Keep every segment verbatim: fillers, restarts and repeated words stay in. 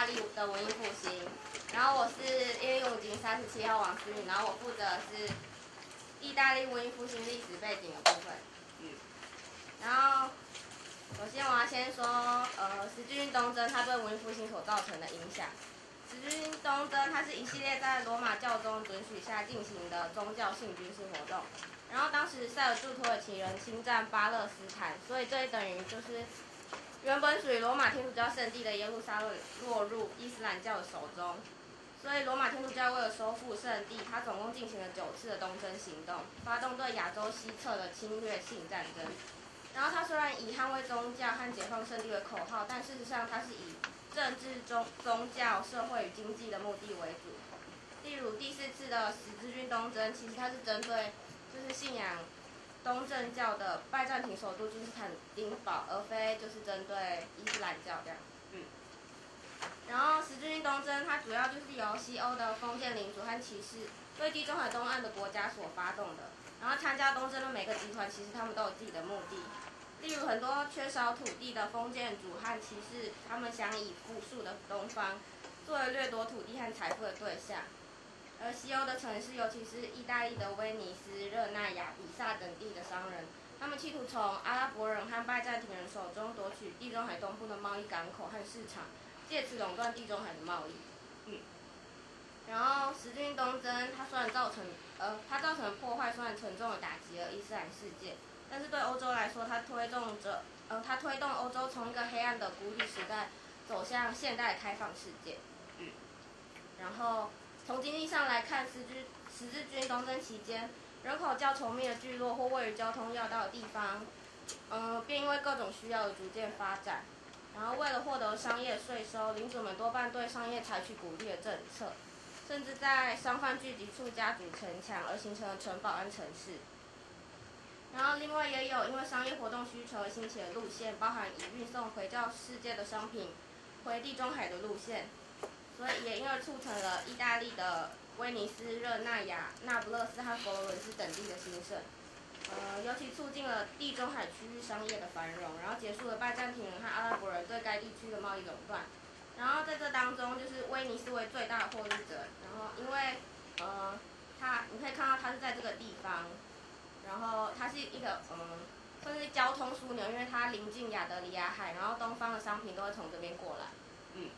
利的文艺复兴。然后我是一零五级三十七号王思雨，然后我负责的是意大利文艺复兴历史背景的部分。嗯，然后首先我要先说，呃，十字军东征它对文艺复兴所造成的影响。十字军东征它是一系列在罗马教宗准许下进行的宗教性军事活动。然后当时塞尔柱土耳其人侵占巴勒斯坦，所以这等于就是原本属于罗马天主教圣地的耶路撒冷落入伊斯兰教的手中。所以罗马天主教为了收复圣地，它总共进行了九次的东征行动，发动对亚洲西侧的侵略性战争。然后它虽然以捍卫宗教和解放圣地为口号，但事实上它是以政治、宗宗教、社会与经济的目的为主。例如第四次的十字军东征，其实它是针对就是信仰东正教的拜占庭首都君士坦丁堡，而非就是针对伊斯兰教这样。嗯。然后十字军东征，它主要就是由西欧的封建领主和骑士对地中海东岸的国家所发动的。然后参加东征的每个集团，其实他们都有自己的目的。例如很多缺少土地的封建主和骑士，他们想以富庶的东方作为掠夺土地和财富的对象。而西欧的城市，尤其是意大利的威尼斯、热那亚、比萨等地的商人，他们企图从阿拉伯人和拜占庭人手中夺取地中海东部的贸易港口和市场，借此垄断地中海的贸易。嗯。然后十字军东征，它虽然造成呃，它造成的破坏虽然沉重的打击了伊斯兰世界，但是对欧洲来说，它推动着呃，它推动欧洲从一个黑暗的孤立时代走向现代的开放世界。嗯。然后从经济上来看，十字十字军东征期间，人口较稠密的聚落或位于交通要道的地方，嗯、呃，便因为各种需要而逐渐发展。然后为了获得商业税收，领主们多半对商业采取鼓励的政策，甚至在商贩聚集处加筑城墙，而形成了城堡和城市。然后另外也有因为商业活动需求而兴起的路线，包含以运送回教世界的商品回地中海的路线，所以也因而促成了意大利的威尼斯、热那亚、那不勒斯和佛罗伦斯等地的兴盛。呃，尤其促进了地中海区域商业的繁荣，然后结束了拜占庭人和阿拉伯人对该地区的贸易垄断。然后在这当中，就是威尼斯为最大的获利者。然后因为呃，它你可以看到它是在这个地方，然后它是一个嗯，算是交通枢纽，因为它临近亚得里亚海，然后东方的商品都会从这边过来。嗯。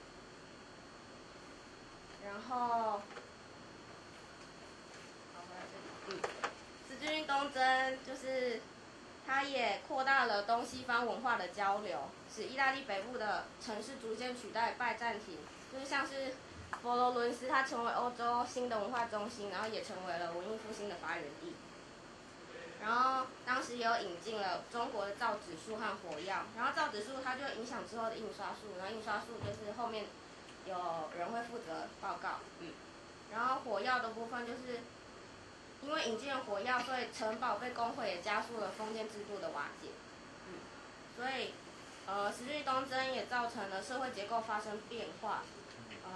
然后，好，回来这里。嗯。十字军东征就是它也扩大了东西方文化的交流，使意大利北部的城市逐渐取代拜占庭，就是像是佛罗伦斯，它成为欧洲新的文化中心，然后也成为了文艺复兴的发源地。然后当时也有引进了中国的造纸术和火药，然后造纸术它就影响之后的印刷术，然后印刷术就是后面有人会负责报告。嗯。然后火药的部分就是因为引进了火药，所以城堡被攻毁，也加速了封建制度的瓦解。嗯。所以，呃，十字军东征也造成了社会结构发生变化。呃，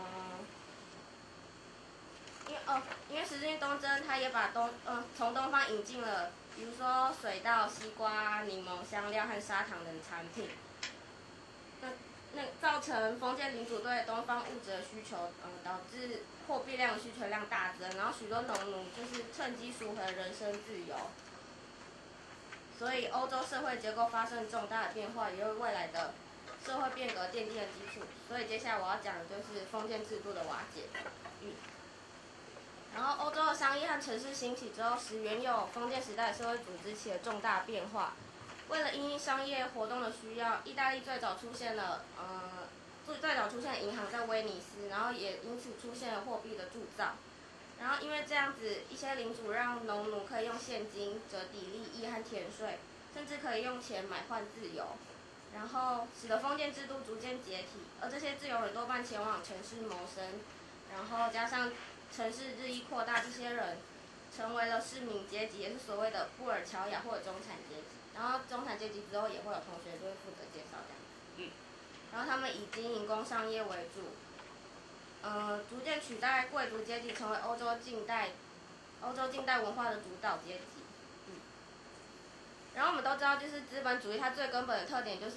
因为哦，因为十字军东征，它也把东呃从东方引进了，比如说水稻、西瓜、柠檬、香料和砂糖等产品。那那造成封建领主对东方物质的需求，嗯，导致货币量的需求量大增，然后许多农奴就是趁机赎回人身自由。所以欧洲社会结构发生重大的变化，也为未来的社会变革奠定了基础。所以接下来我要讲的就是封建制度的瓦解。嗯。然后欧洲的商业和城市兴起之后，使原有封建时代的社会组织起了重大变化。为了因应商业活动的需要，意大利最早出现了呃最最早出现了银行在威尼斯，然后也因此出现了货币的铸造。然后因为这样子，一些领主让农奴可以用现金折抵利益和田税，甚至可以用钱买换自由，然后使得封建制度逐渐解体。而这些自由人多半前往城市谋生，然后加上城市日益扩大，这些人成为了市民阶级，也是所谓的布尔乔亚或者中产阶级。然后中产阶级之后也会有同学就会负责介绍这样。嗯。然后他们以经营工商业为主，呃，逐渐取代贵族阶级，成为欧洲近代欧洲近代文化的主导阶级。嗯。然后我们都知道，就是资本主义它最根本的特点就是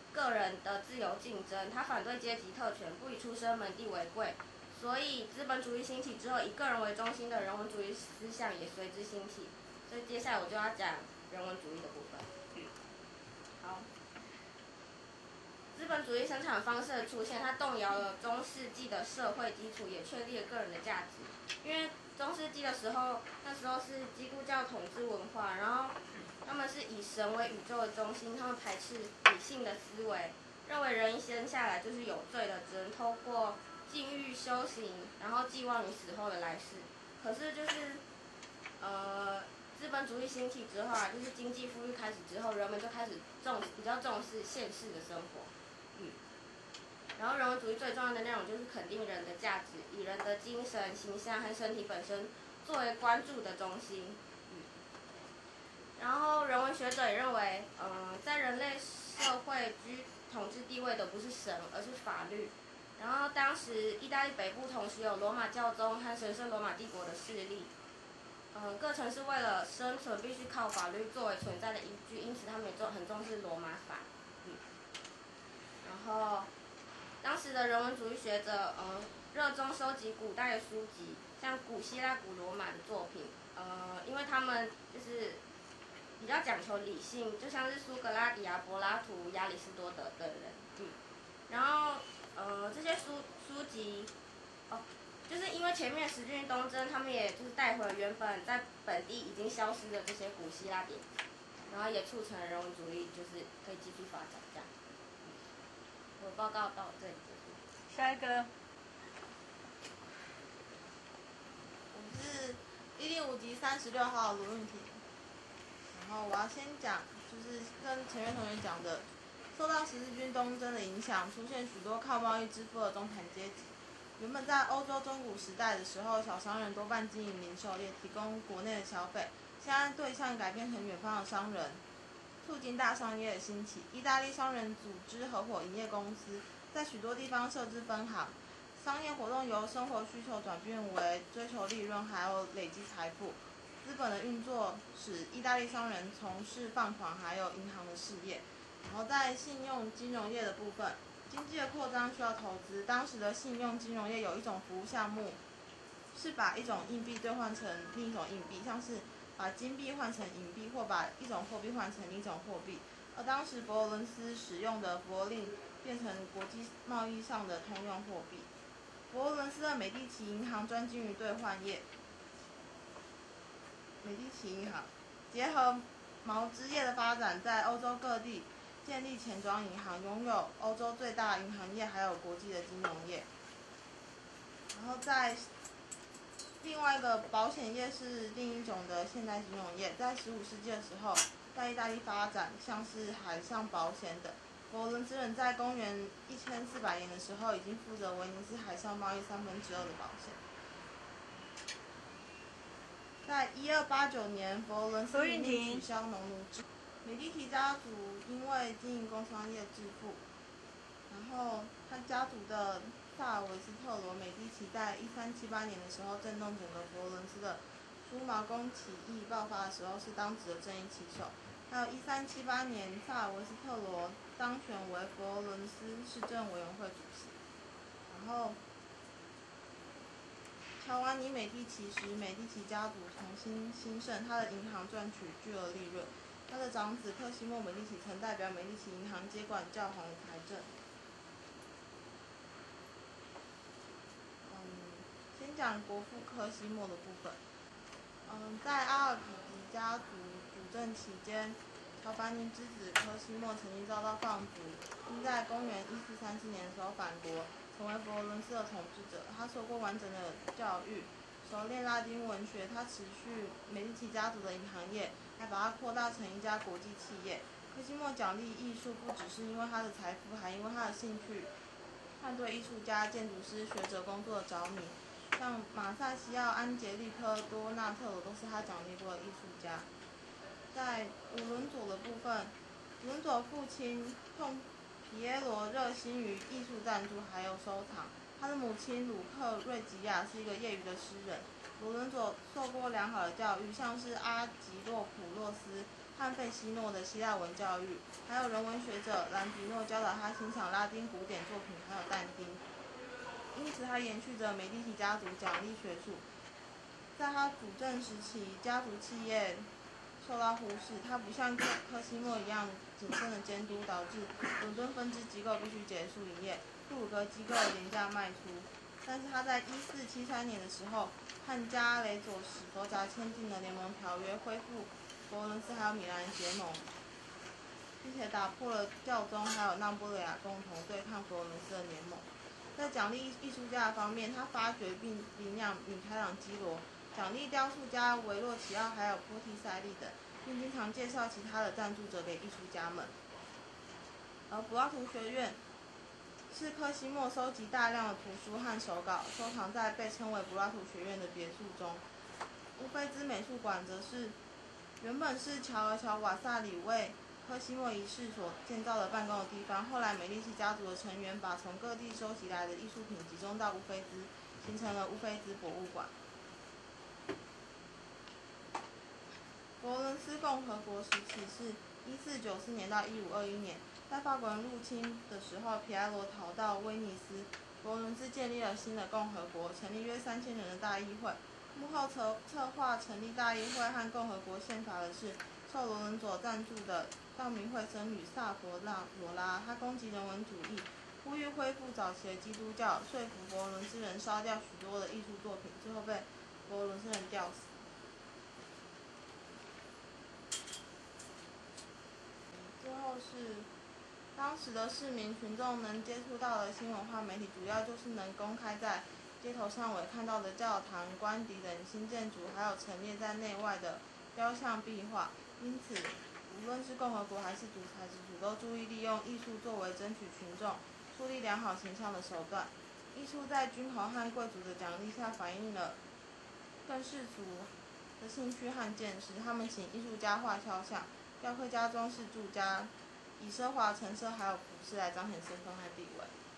个人的自由竞争，他反对阶级特权，不以出身门第为贵。所以资本主义兴起之后，以个人为中心的人文主义思想也随之兴起。所以接下来我就要讲人文主义的部分。好，资本主义生产方式的出现，它动摇了中世纪的社会基础，也确立了个人的价值。因为中世纪的时候，那时候是基督教统治文化，然后他们是以神为宇宙的中心，他们排斥理性的思维，认为人一生下来就是有罪的，只能透过禁欲修行，然后寄望于死后的来世。可是就是，呃，资本主义兴起之后啊，就是经济富裕开始之后，人们就开始重比较重视现世的生活，嗯。然后人文主义最重要的内容就是肯定人的价值，以人的精神、形象和身体本身作为关注的中心，嗯。然后人文学者也认为，嗯、呃，在人类社会居统治地位的不是神，而是法律。然后当时意大利北部同时有罗马教宗和神圣罗马帝国的势力，呃，各城市为了生存必须靠法律作为存在的依据，因此他们也重很重视罗马法。嗯，然后当时的人文主义学者，呃，热衷收集古代的书籍，像古希腊、古罗马的作品，呃，因为他们就是比较讲求理性，就像是苏格拉底啊、柏拉图、亚里士多德等人。嗯，然后呃，这些书书籍，哦，就是因为前面十字东征，他们也就是带回了原本在本地已经消失的这些古希腊典籍，然后也促成了人文主义就是可以继续发展这样。我报告到这里结束。 下一个， 我是一零五级三十六号卢韵婷。然后我要先讲，就是跟前面同学讲的，受到十字军东征的影响，出现许多靠贸易致富的中产阶级。原本在欧洲中古时代的时候，小商人多半经营零售业，提供国内的消费。现在对象改变成远方的商人，促进大商业的兴起。意大利商人组织合伙营业公司，在许多地方设置分行。商业活动由生活需求转变为追求利润，还有累积财富。资本的运作使意大利商人从事放款还有银行的事业。然后在信用金融业的部分，经济的扩张需要投资。当时的信用金融业有一种服务项目，是把一种硬币兑换成另一种硬币，像是把金币换成银币，或把一种货币换成另一种货币。而当时佛罗伦斯使用的佛令变成国际贸易上的通用货币。佛罗伦斯的美第奇银行专精于兑换业。美第奇银行结合毛织业的发展，在欧洲各地建立钱庄银行，拥有欧洲最大的银行业，还有国际的金融业。然后在另外一个保险业是另一种的现代金融业，在十五世纪的时候，在意大利发展，像是海上保险等。佛罗伦斯人在公元一千四百年的时候，已经负责威尼斯海上贸易三分之二的保险。在一二八九年，佛罗伦斯明令取消农奴制。美第奇家族因为经营工商业致富，然后他家族的萨尔维斯特罗美第奇在一三七八年的时候震动整个佛罗伦斯的梳毛工起义爆发的时候，是当时的正义旗手。还有一三七八年，萨尔维斯特罗当选为佛罗伦斯市政委员会主席。然后乔瓦尼美第奇时，美第奇家族重新兴盛，他的银行赚取巨额利润。他的长子克西莫美第奇曾代表美第奇银行接管教皇的财政。嗯，先讲国父科西莫的部分。嗯，在阿尔比吉家族主政期间，乔凡尼之子科西莫曾经遭到放逐，并在公元一四三四年的时候返国，成为佛罗伦斯的统治者。他受过完整的教育，熟练拉丁文学。他持续美第奇家族的银行业，还把它扩大成一家国际企业。科西莫奖励艺术，不只是因为他的财富，还因为他的兴趣和对艺术家、建筑师、学者工作的着迷。像马萨西奥、安杰利科、多纳特罗都是他奖励过的艺术家。在五伦佐的部分，五伦佐父亲碰皮耶罗热心于艺术赞助还有收藏。他的母亲鲁克瑞吉亚是一个业余的诗人。五伦佐受过良好的教育，像是阿吉洛普洛斯和费希诺的希腊文教育，还有人文学者兰迪诺教导他欣赏拉丁古典作品，还有但丁。因此，他延续着美第奇家族奖励学术。在他主政时期，家族企业受到忽视，他不像科科西莫一样谨慎的监督，导致伦敦分支机构必须结束营业，布鲁格机构廉价卖出。但是他在一四七三年的时候，和加雷佐史佛扎签订了联盟条约，恢复佛罗伦斯还有米兰的结盟，并且打破了教宗还有那不勒亚共同对抗佛罗伦斯的联盟。在奖励艺术家的方面，他发掘并领养米开朗基罗，奖励雕塑家维洛齐奥还有波提塞利等，并经常介绍其他的赞助者给艺术家们。而柏拉图学院是科西莫收集大量的图书和手稿，收藏在被称为柏拉图学院的别墅中。乌菲兹美术馆则是原本是乔尔乔瓦萨里为科西莫一世所建造的办公的地方，后来美第奇家族的成员把从各地收集来的艺术品集中到乌菲兹，形成了乌菲兹博物馆。佛罗伦斯共和国时期是一四九四年到一五二一年，在法国人入侵的时候，皮埃罗逃到威尼斯，佛罗伦斯建立了新的共和国，成立约三千人的大议会。幕后策策划成立大议会和共和国宪法的是受罗伦佐赞助的道明会僧侣萨佛纳罗拉，他攻击人文主义，呼吁恢复早期的基督教，说服佛罗伦斯人烧掉许多的艺术作品，最后被佛罗伦斯人吊死。最后是当时的市民群众能接触到的新文化媒体，主要就是能公开在街头上尾看到的教堂、官邸等新建筑，还有陈列在内外的雕像壁画。因此，无论是共和国还是独裁之主，都注意利用艺术作为争取群众、树立良好形象的手段。艺术在君侯和贵族的奖励下，反映了更世俗的兴趣和见识。他们请艺术家画肖像，雕刻家装饰住家，以奢华陈设还有服饰来彰显身份和地位。